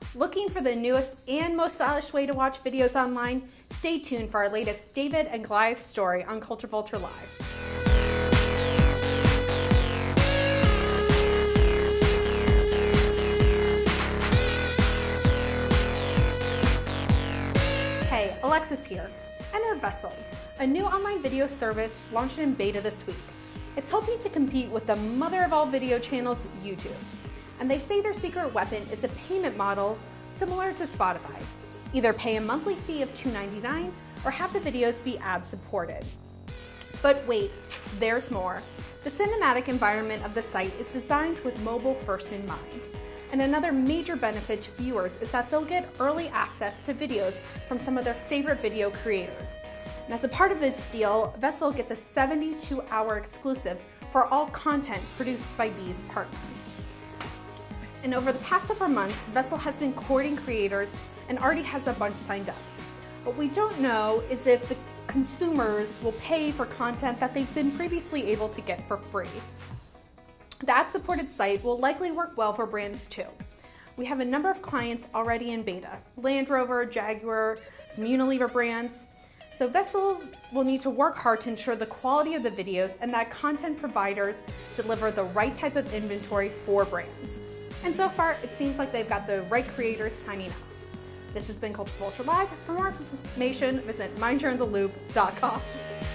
Looking for the newest and most stylish way to watch videos online? Stay tuned for our latest David and Goliath story on Culture Vulture Live. Hey, Alexis here. Enter Vessel, a new online video service launched in beta this week. It's hoping to compete with the mother of all video channels, YouTube. And they say their secret weapon is a payment model similar to Spotify. Either pay a monthly fee of $2.99 or have the videos be ad-supported. But wait, there's more. The cinematic environment of the site is designed with mobile first in mind. And another major benefit to viewers is that they'll get early access to videos from some of their favorite video creators. And as a part of this deal, Vessel gets a 72-hour exclusive for all content produced by these partners. And over the past several months, Vessel has been courting creators and already has a bunch signed up. What we don't know is if the consumers will pay for content that they've been previously able to get for free. The ad-supported site will likely work well for brands too. We have a number of clients already in beta: Land Rover, Jaguar, some Unilever brands. So Vessel will need to work hard to ensure the quality of the videos and that content providers deliver the right type of inventory for brands. And so far, it seems like they've got the right creators signing up. This has been Culture Vulture Live. For more information, visit mindshareandtheloop.com.